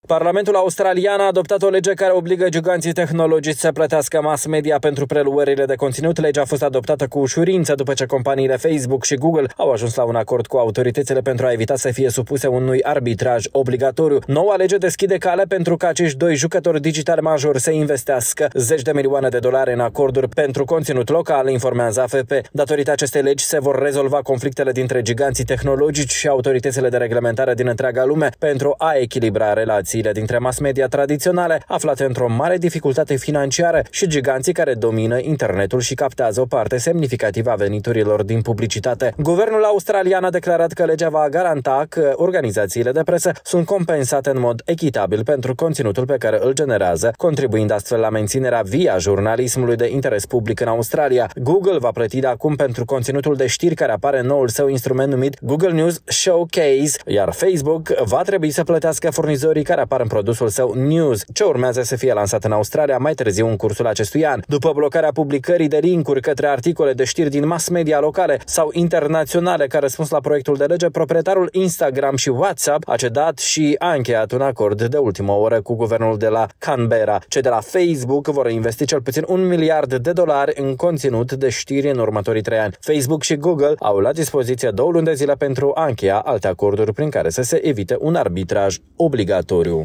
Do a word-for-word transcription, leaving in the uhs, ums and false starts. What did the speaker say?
Parlamentul australian a adoptat o lege care obligă giganții tehnologici să plătească mass media pentru preluările de conținut. Legea a fost adoptată cu ușurință după ce companiile Facebook și Google au ajuns la un acord cu autoritățile pentru a evita să fie supuse unui arbitraj obligatoriu. Noua lege deschide cale pentru ca acești doi jucători digitali majori să investească zeci de milioane de dolari în acorduri pentru conținut local, informează A F P. Datorită acestei legi se vor rezolva conflictele dintre giganții tehnologici și autoritățile de reglementare din întreaga lume pentru a echilibra relațiile dintre mass media tradiționale, aflate într-o mare dificultate financiară, și giganții care domină internetul și captează o parte semnificativă a veniturilor din publicitate. Guvernul australian a declarat că legea va garanta că organizațiile de presă sunt compensate în mod echitabil pentru conținutul pe care îl generează, contribuind astfel la menținerea vii a jurnalismului de interes public în Australia. Google va plăti de acum pentru conținutul de știri care apare în noul său instrument numit Google News Showcase, iar Facebook va trebui să plătească furnizorii care apar în produsul său News, ce urmează să fie lansat în Australia mai târziu în cursul acestui an. După blocarea publicării de linkuri către articole de știri din mass media locale sau internaționale ca răspuns la proiectul de lege, proprietarul Instagram și WhatsApp a cedat și a încheiat un acord de ultimă oră cu guvernul de la Canberra. Cei de la Facebook vor investi cel puțin un miliard de dolari în conținut de știri în următorii trei ani. Facebook și Google au la dispoziție două luni de zile pentru a încheia alte acorduri prin care să se evite un arbitraj obligatoriu.